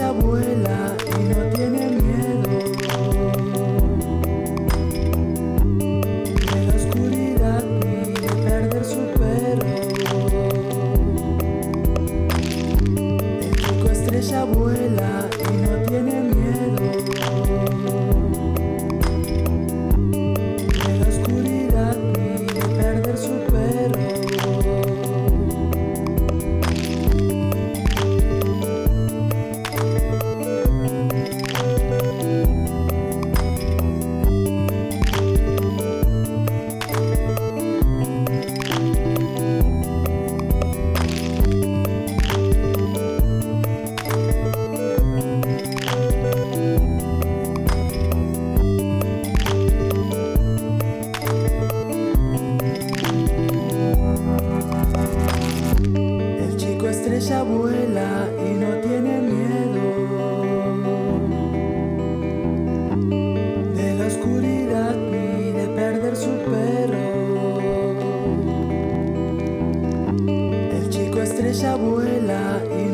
estrella vuela y no tiene miedo de la oscuridad ni de perder su perro. El chico estrella vuela y no tiene miedo de la oscuridad ni de perder su perro. Estrella vuela y no tiene miedo de la oscuridad ni de perder su perro. El chico estrella vuela y